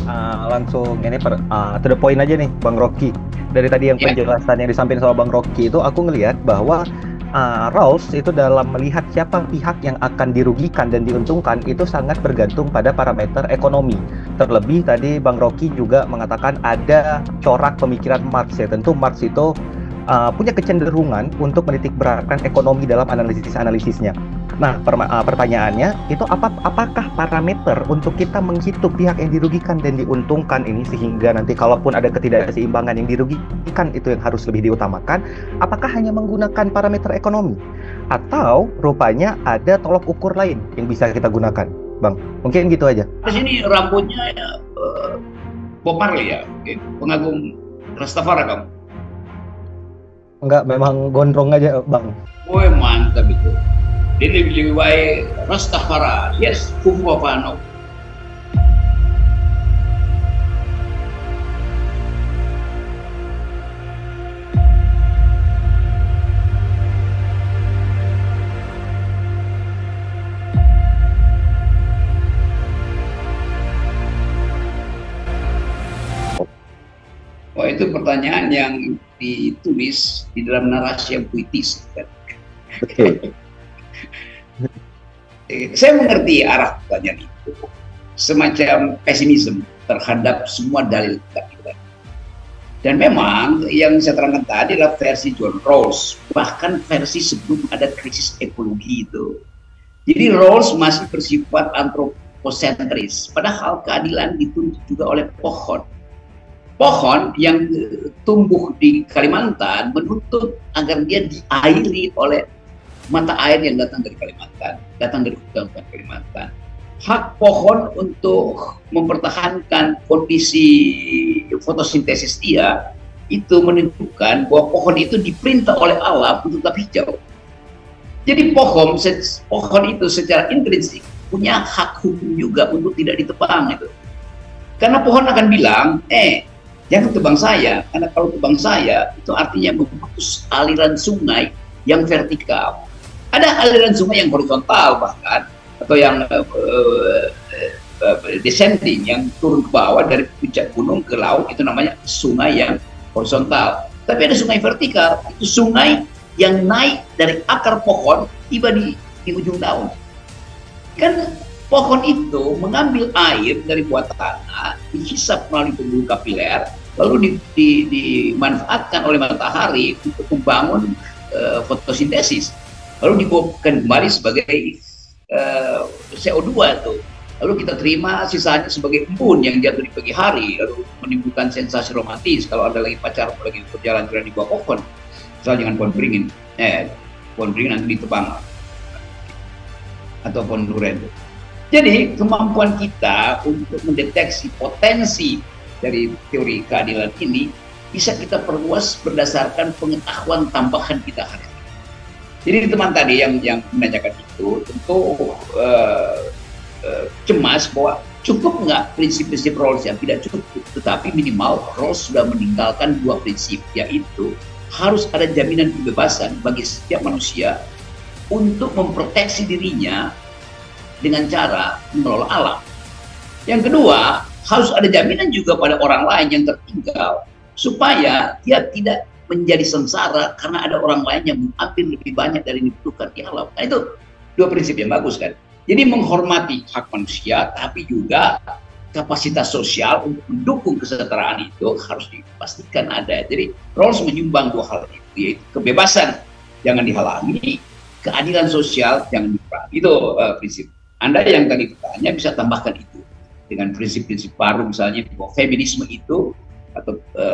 Langsung ini to the point aja nih, Bang Rocky. Dari tadi yang Ya, penjelasan yang disampaikan sama Bang Rocky itu, aku ngelihat bahwa Rawls itu dalam melihat siapa pihak yang akan dirugikan dan diuntungkan itu sangat bergantung pada parameter ekonomi. Terlebih tadi Bang Rocky juga mengatakan ada corak pemikiran Marx ya. Tentu Marx itu punya kecenderungan untuk menitik beratkan ekonomi dalam analisis-analisisnya. Nah, pertanyaannya itu apakah parameter untuk kita menghitung pihak yang dirugikan dan diuntungkan ini sehingga nanti kalaupun ada ketidakseimbangan yang dirugikan itu yang harus lebih diutamakan, apakah hanya menggunakan parameter ekonomi atau rupanya ada tolok ukur lain yang bisa kita gunakan, Bang? Mungkin gitu aja. di sini rambutnya Bob Marley ya, pengagum Rastafari kamu. Enggak, memang gondrong aja, Bang. Woi mantap itu. Ini lebih baik Rastafari, yes, Kung Fano. Wah, itu pertanyaan yang ditulis di dalam narasi yang puitis. Betul. Saya mengerti arah pertanyaan itu. Semacam pesimisme terhadap semua dalil keadilan. Dan memang yang saya terangkan tadi adalah versi John Rawls, bahkan versi sebelum ada krisis ekologi itu. Jadi Rawls masih bersifat antroposentris, padahal keadilan dituntut juga oleh pohon. Pohon yang tumbuh di Kalimantan menuntut agar dia diairi oleh mata air yang datang dari Kalimantan, datang dari hutan-hutan Kalimantan. Hak pohon untuk mempertahankan kondisi fotosintesis dia itu menunjukkan bahwa pohon itu diperintah oleh alam untuk tetap hijau. Jadi pohon itu secara intrinsik punya hak hukum juga untuk tidak ditebang itu. Karena pohon akan bilang, jangan tebang saya, karena kalau tebang saya itu artinya memutus aliran sungai yang vertikal. Ada aliran sungai yang horizontal bahkan, atau yang descending, yang turun ke bawah dari puncak gunung ke laut, itu namanya sungai yang horizontal. Tapi ada sungai vertikal, itu sungai yang naik dari akar pohon tiba di ujung daun. Kan pohon itu mengambil air dari bawah tanah, dihisap melalui pembuluh kapiler, lalu dimanfaatkan oleh matahari untuk membangun fotosintesis, lalu dibuatkan kembali sebagai CO2 tuh. Lalu kita terima sisanya sebagai embun yang jatuh di pagi hari, lalu menimbulkan sensasi romantis kalau ada lagi pacar lagi berjalan-jalan di bawah pohon. Misalnya jangan pohon beringin, pohon beringin nanti ditebang, atau pohon duren. Jadi kemampuan kita untuk mendeteksi potensi dari teori keadilan ini bisa kita perluas berdasarkan pengetahuan tambahan kita hari ini. Jadi teman tadi yang menanyakan itu tentu cemas bahwa cukup nggak prinsip-prinsip Rawls yang tidak cukup, tetapi minimal Rawls sudah meninggalkan dua prinsip, yaitu harus ada jaminan kebebasan bagi setiap manusia untuk memproteksi dirinya dengan cara mengelola alam. Yang kedua, harus ada jaminan juga pada orang lain yang tertinggal supaya dia tidak menjadi sengsara karena ada orang lain yang mengambil lebih banyak dari yang dibutuhkan di alam. Nah, itu dua prinsip yang bagus kan. Jadi menghormati hak manusia, tapi juga kapasitas sosial untuk mendukung kesetaraan itu harus dipastikan ada. Jadi Rawls menyumbang dua hal itu, yaitu kebebasan jangan dihalangi, keadilan sosial jangan dikurangi. Itu prinsip. Anda yang tadi bertanya bisa tambahkan itu dengan prinsip-prinsip baru, misalnya bahwa feminisme itu atau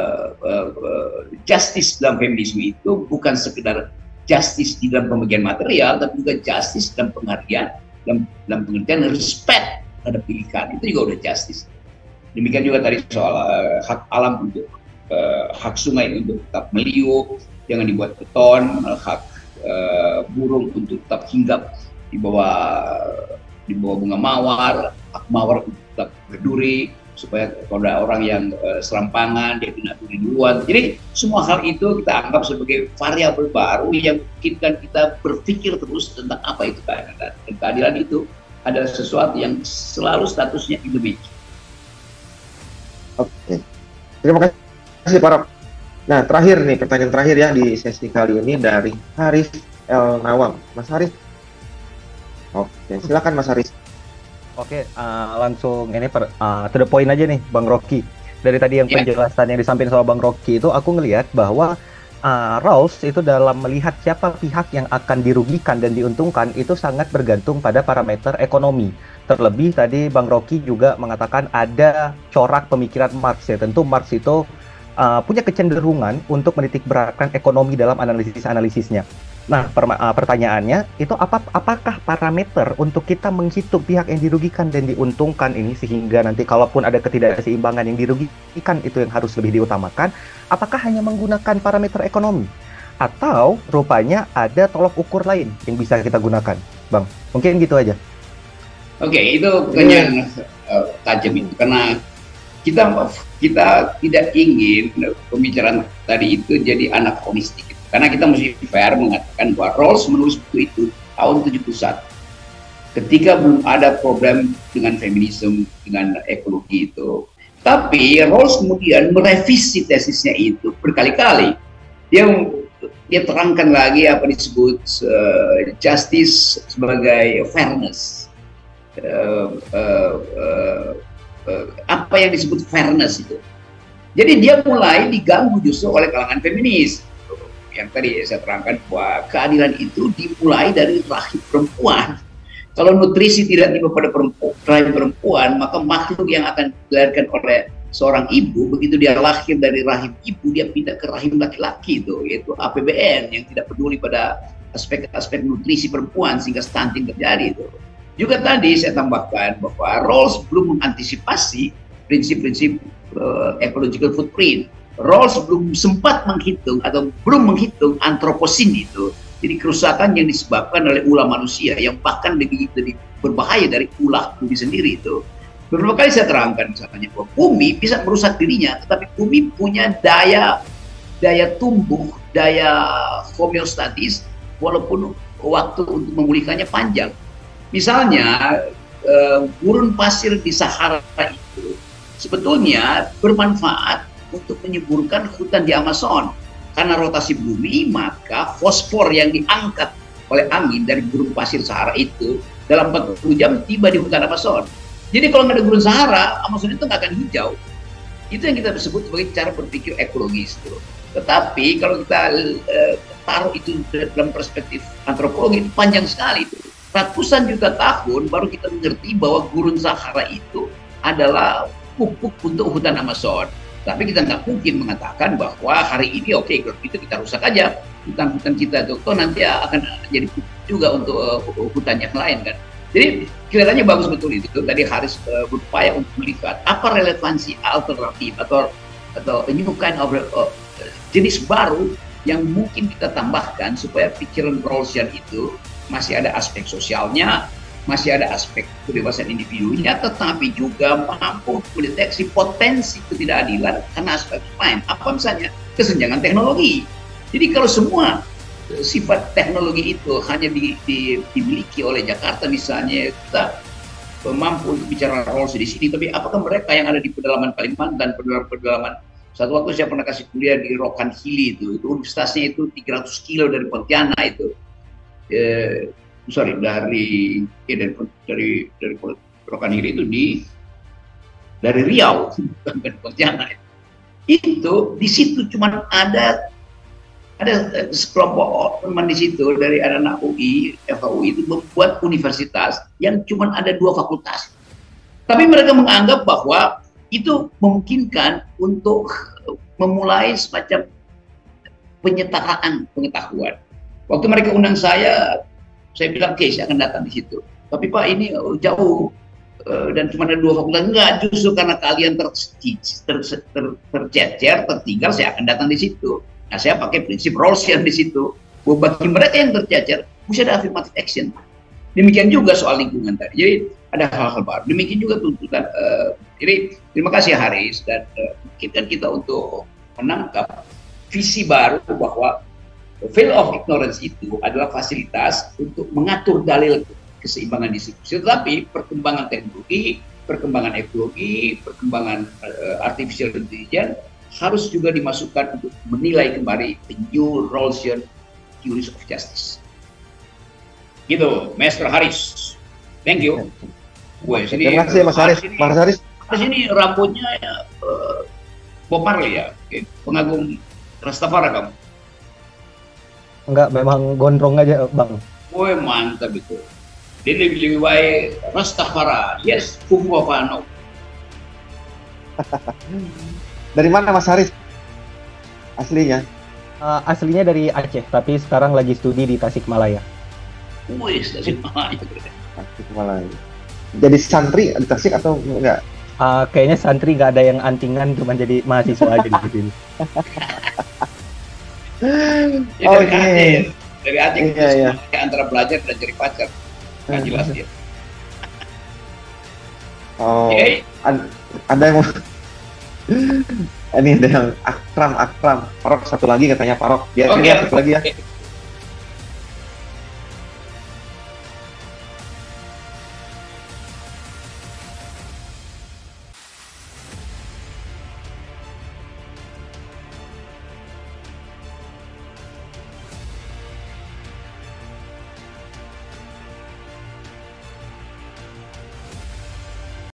justice dalam feminisme itu bukan sekedar justice di dalam pembagian material, tapi juga justice dalam penghargaan, dalam pengertian respect terhadap pilihan, itu juga udah justice. Demikian juga tadi soal hak alam untuk hak sungai untuk tetap meliuk, jangan dibuat beton, hak burung untuk tetap hinggap di bawah bunga mawar, hak mawar untuk tetap berduri, supaya kalau ada orang yang serampangan dia kena duri duluan. Jadi semua hal itu kita anggap sebagai variabel baru yang memungkinkan kita berpikir terus tentang apa itu keadilan. Dan keadilan itu adalah sesuatu yang selalu statusnya in the making. Oke. Terima kasih para. Nah, terakhir nih, pertanyaan terakhir ya di sesi kali ini dari Haris El Nawam. Mas Haris. Oke, silakan Mas Haris. Oke, langsung ini to the point aja nih, Bang Rocky. Dari tadi yang penjelasan yang disampaikan sama Bang Rocky itu, aku ngelihat bahwa Rawls itu dalam melihat siapa pihak yang akan dirugikan dan diuntungkan itu sangat bergantung pada parameter ekonomi. Terlebih tadi Bang Rocky juga mengatakan ada corak pemikiran Marx ya. Tentu Marx itu punya kecenderungan untuk menitikberatkan ekonomi dalam analisis-analisisnya. Nah, pertanyaannya itu apakah parameter untuk kita menghitung pihak yang dirugikan dan diuntungkan ini sehingga nanti kalaupun ada ketidakseimbangan yang dirugikan itu yang harus lebih diutamakan, apakah hanya menggunakan parameter ekonomi atau rupanya ada tolok ukur lain yang bisa kita gunakan, Bang? Mungkin gitu aja. Oke, itu kayaknya tajam itu karena kita tidak ingin pembicaraan tadi itu jadi anakronistik. Karena kita mesti fair mengatakan bahwa Rawls menulis buku itu tahun 71. Ketika belum ada problem dengan feminisme, dengan ekologi itu. Tapi Rawls kemudian merevisi tesisnya itu berkali-kali. Dia terangkan lagi apa disebut justice sebagai fairness. Apa yang disebut fairness itu. Jadi dia mulai diganggu justru oleh kalangan feminis. Yang tadi saya terangkan bahwa keadilan itu dimulai dari rahim perempuan. Kalau nutrisi tidak tiba pada rahim perempuan, maka makhluk yang akan dilahirkan oleh seorang ibu, begitu dia lahir dari rahim ibu, dia pindah ke rahim laki-laki itu, yaitu APBN yang tidak peduli pada aspek-aspek nutrisi perempuan sehingga stunting terjadi itu. Juga tadi saya tambahkan bahwa Rawls belum mengantisipasi prinsip-prinsip ecological footprint. Rawls belum sempat menghitung atau belum menghitung antroposin itu. Jadi kerusakan yang disebabkan oleh ulah manusia yang bahkan lebih berbahaya dari ulah bumi sendiri itu. Beberapa kali saya terangkan misalnya bahwa bumi bisa merusak dirinya, tetapi bumi punya daya tumbuh, daya homeostatis walaupun waktu untuk memulihkannya panjang. Misalnya gurun pasir di Sahara itu sebetulnya bermanfaat untuk menyuburkan hutan di Amazon. Karena rotasi bumi, maka fosfor yang diangkat oleh angin dari gurun pasir Sahara itu dalam 40 jam tiba di hutan Amazon. Jadi kalau nggak ada gurun Sahara, Amazon itu nggak akan hijau. Itu yang kita sebut sebagai cara berpikir ekologis. Tetapi kalau kita taruh itu dalam perspektif antropologi, itu panjang sekali. Ratusan juta tahun baru kita mengerti bahwa gurun Sahara itu adalah pupuk untuk hutan Amazon. Tapi kita nggak mungkin mengatakan bahwa hari ini oke, kalau itu kita rusak aja hutan-hutan kita itu, nanti akan jadi juga untuk hutan yang lain kan. Jadi kelihatannya bagus betul itu. Tadi Haris berupaya untuk melihat apa relevansi alternatif atau new kind of jenis baru yang mungkin kita tambahkan supaya pikiran Rawlsian itu masih ada aspek sosialnya, masih ada aspek kebebasan individunya, tetapi juga mampu mendeteksi potensi ketidakadilan karena aspek lain. Apa misalnya? Kesenjangan teknologi. Jadi kalau semua sifat teknologi itu hanya dimiliki oleh Jakarta misalnya, kita mampu untuk bicara Rawls di sini, tapi apakah mereka yang ada di pedalaman Kalimantan, pedalaman satu waktu saya pernah kasih kuliah di Rokan Hili itu universitasnya itu 300 kilo dari Pontianak itu. Dari Rokanhili itu dari Riau sampai Pontianak. Itu di situ cuma ada sekelompok teman di situ dari anak-anak UI, FHUI itu membuat universitas yang cuma ada 2 fakultas. Tapi mereka menganggap bahwa itu memungkinkan untuk memulai semacam penyetaraan pengetahuan. Waktu mereka undang saya bilang, oke, saya akan datang di situ. Tapi Pak, ini jauh dan cuma ada 2 fakultas. Enggak, justru karena kalian tercecer, tertinggal, saya akan datang di situ. Nah, saya pakai prinsip Rawlsian di situ. Bahwa bagi mereka yang tercecer, mesti ada affirmative action. Demikian juga soal lingkungan tadi. Jadi ada hal-hal baru. Demikian juga tuntutan. Jadi terima kasih Haris dan mungkin kita untuk menangkap visi baru bahwa veil of ignorance itu adalah fasilitas untuk mengatur dalil keseimbangan distribusi, tetapi perkembangan teknologi, perkembangan ekologi, perkembangan artificial intelligence harus juga dimasukkan untuk menilai kembali the new Rawlsian theories of justice. Gitu, Master Haris. Thank you. Terima kasih Mas Haris. Mas Haris. Di sini rambutnya Bob Marley ya, pengagum Rastafari kamu. Enggak, memang gondrong aja Bang. Woi mantap itu. Dia lebih baik Rastafari. Yes, Fufu Afano. Dari mana Mas Haris? Aslinya? Aslinya dari Aceh, tapi sekarang lagi studi di Tasikmalaya. Wih, Tasikmalaya. Tasikmalaya. Jadi santri di Tasik atau enggak? Kayaknya santri nggak ada yang antingan, cuma jadi mahasiswa aja di sini. Dari Aceh iya. Antara belajar dan cari pacar. Nggak jelas dia. Oh, ada yang ini ada yang Akram Parok satu lagi katanya Parok. Ya, satu lagi ya.